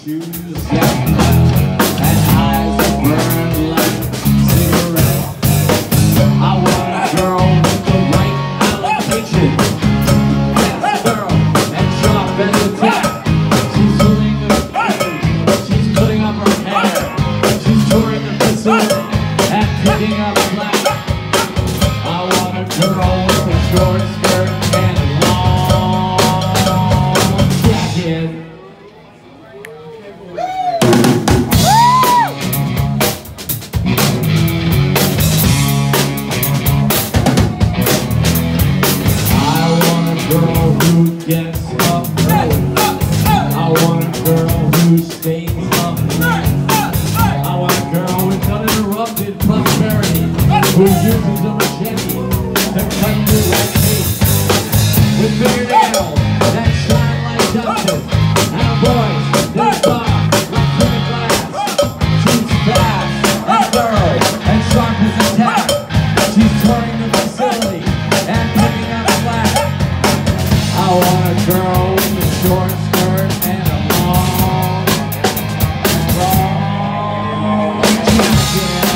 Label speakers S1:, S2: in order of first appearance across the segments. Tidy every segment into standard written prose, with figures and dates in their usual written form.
S1: shoes and eyes that burn like cigarettes. I want a girl with the right allocation, fast girl and sharp as a tack. She's doing the thing, she's putting up her hair, she's touring the facility and picking up slack. I want a girl with a short skirt and a long jacket. Gets up early. I want a girl who stays up late. I want a girl with uninterrupted prosperity, who uses a machete to cut you like meat, with fingernails that shine like justice, and a voice that talks like clear glass. She's fast and thorough and sharp as a tack. She's touring the facility and picking up slack. I want a girl with a short skirt and a long jacket.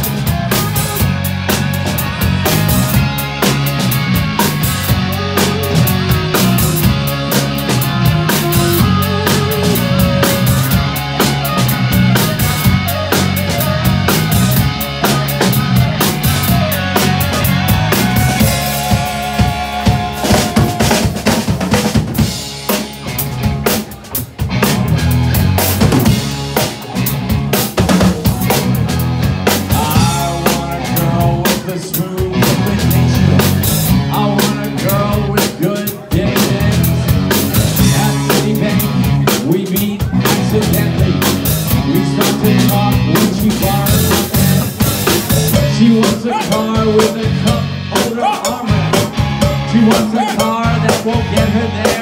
S1: She wants a car with a cup holder armrest. She wants a car that won't get her there.